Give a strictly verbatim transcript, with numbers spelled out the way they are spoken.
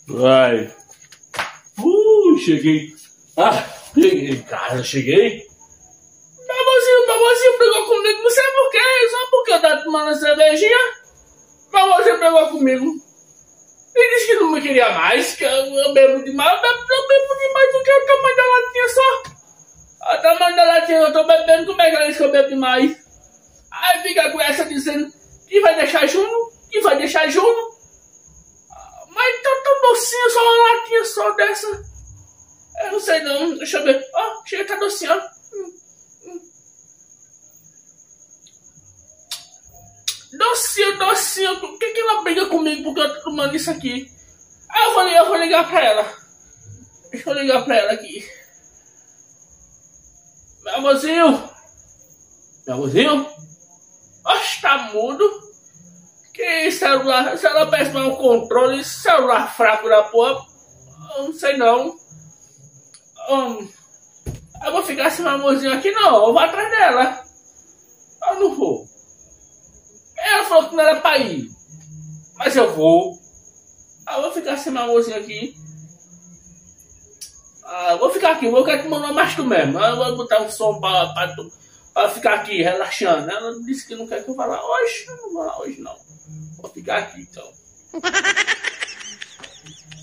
Vai. Uh, cheguei. Ah, cheguei em casa, cheguei. Babozinho, babozinho brigou comigo, não sei por quê, só porque eu tava tomando cervejinha. Babozinho brigou comigo. Ele disse que não me queria mais, que eu, eu bebo demais, eu bebo, eu bebo demais do que o tamanho da latinha só. O tamanho da latinha eu tô bebendo, como é que ela disse que eu bebo demais? Aí fica com essa dizendo que vai deixar Júnior, que vai deixar Júnior. Mas tá tão docinho, só uma latinha só dessa. Eu não sei não, deixa eu ver. Ó, oh, chega, tá docinho, ó. Hum, hum. Docinho, docinho. Por que que ela briga comigo porque eu tô tomando isso aqui? Ah, eu vou, eu vou ligar pra ela. Deixa eu ligar pra ela aqui. Meu amorzinho. Meu amorzinho. Oxe, tá mudo. Que celular, celular parece mais um controle, celular fraco da porra. Eu não sei não. Um, eu vou ficar sem meu amorzinho aqui não, eu vou atrás dela. Eu não vou. Ela falou que não era pra ir. Mas eu vou. Eu vou ficar sem meu amorzinho aqui. Ah, eu vou ficar aqui, vou ficar tomando mais tu mesmo. Eu vou botar um som pra, pra, pra ficar aqui relaxando. Ela disse que não quer que eu vá lá hoje. Eu não vou lá hoje não. Vou ficar aqui então.